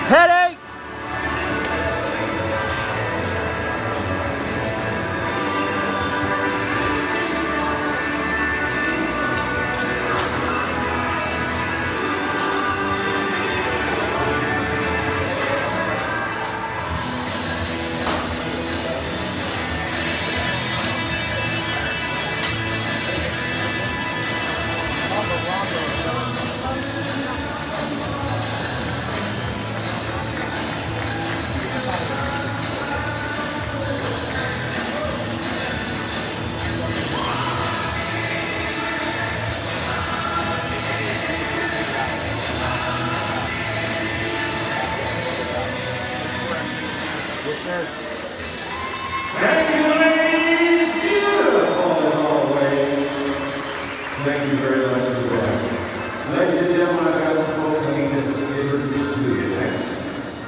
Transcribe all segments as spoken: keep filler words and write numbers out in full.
Headache! Yes, sir. Thank you, ladies. Beautiful as always. Thank you very much for that. Ladies and gentlemen, I've got some folks I need to introduce to you next.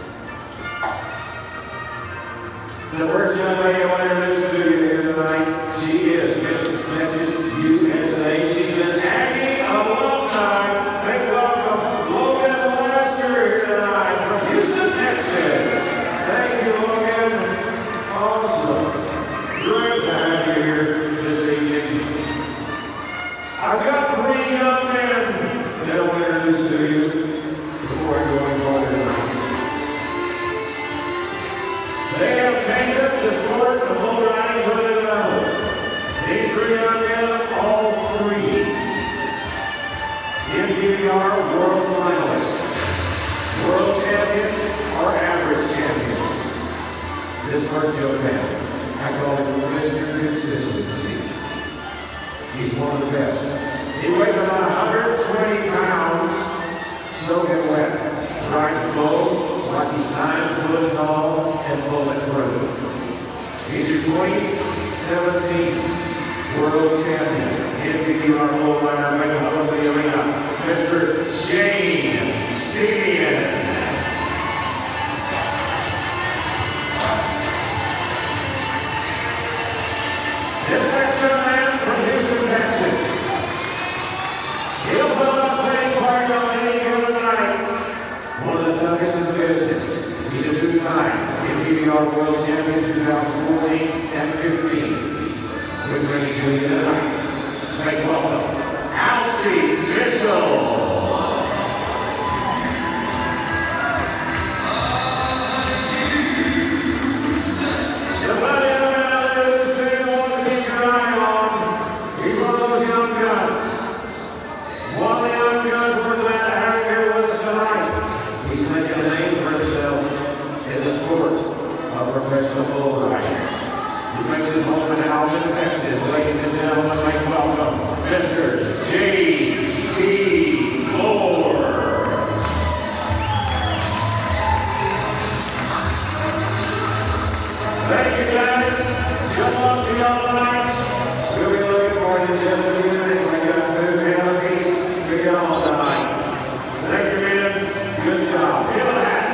The first young lady I want to introduce to you here tonight, she is Miss Texas U S A. She's an Aggie alumni. Make welcome Logan Lester here tonight from Houston, Texas. Thank you, Logan. Awesome. Great to have you here this evening. I've got three young men that I want to introduce to you before I go any farther tonight. They have taken the sport of bull riding to a new level. These three young men, all three, M P R world finalists, world champions, or average champions. This first young man, I call him Mister Consistency. He's one of the best. He weighs about one hundred twenty pounds, soaking wet, rides bulls like he's nine foot tall and bulletproof. He's your twenty seventeen world champion, M P R bull rider, making up of the arena, Mister Shane Simeon. This next young man from Houston, Texas. He'll put on a playing card on any given night. One of the toughest in the business. He's a two-time M P R World Champion two thousand fourteen and fifteen. We're bringing to you tonight. Make welcome, Alcie Mitchell. Professional bull rider. He makes his home in Alvin, Texas. Ladies and gentlemen, make welcome Mister J T Moore. Thank you, guys. Good luck to y'all tonight. We'll be looking forward to just a few minutes. I got two penalties to get on tonight. Thank you, man. Good job. Give it a hand.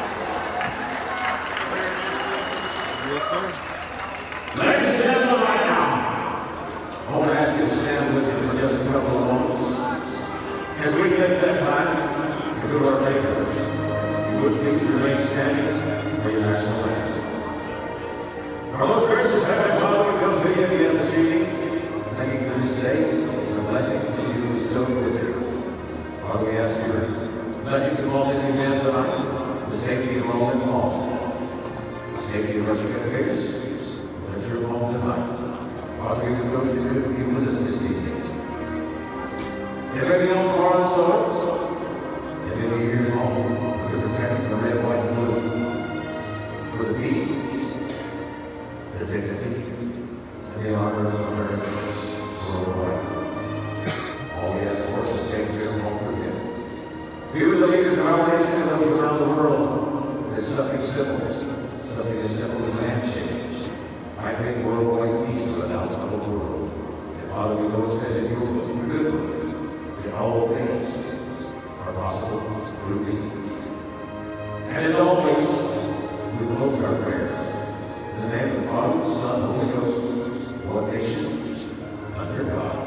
Yes, sir. Ladies and gentlemen, right now, I want to ask you to stand with me for just a couple of moments. As we take that time to go to our neighborhood, you would please remain standing for your national anthem. Our most gracious Heavenly Father, we come to you again this evening, thanking you for this day and the blessings that you bestowed with it. Father, we ask your blessings upon this event tonight, the safety of all involved. Safety of our spectators, let your home tonight. Father, we would those that couldn't be with us this evening. They may be on foreign soil, they may be here at home to protect the red, white, and blue for the peace, the dignity, and the honor of Americans worldwide. All we ask for is a safety of home for them. Be with the leaders of our nation and those around the world. It's something simple. Something as simple as a handshake. I bring worldwide peace to announce to the world. And Father, we know it says in your book, the good book, that all things are possible through me. And as always, we close our prayers. In the name of the Father, the Son, and the Holy Ghost, one nation, under God.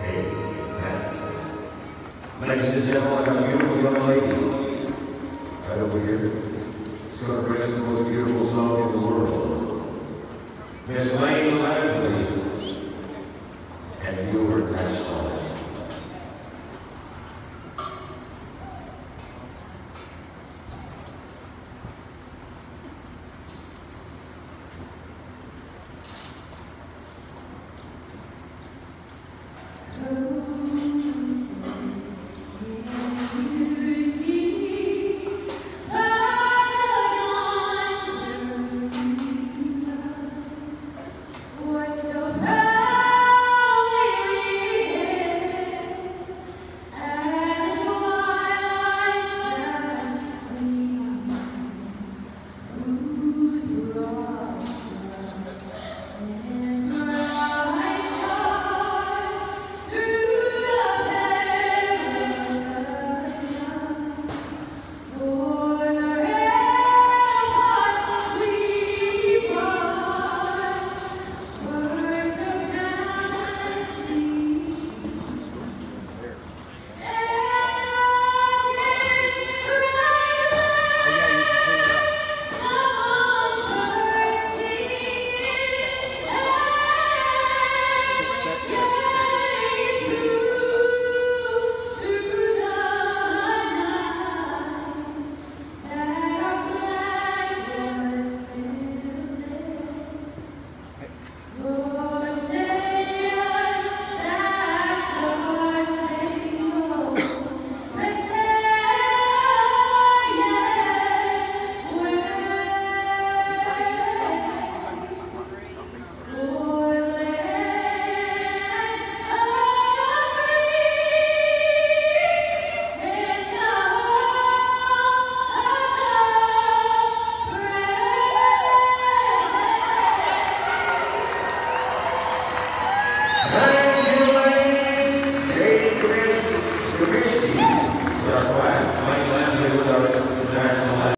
Amen. Ladies and gentlemen, I got a beautiful young lady. right over here. It's going to bring us the most beautiful song in the world. Miss Lane Lively and your national anthem. Thank you, ladies. Katie Kaminsky, our flag.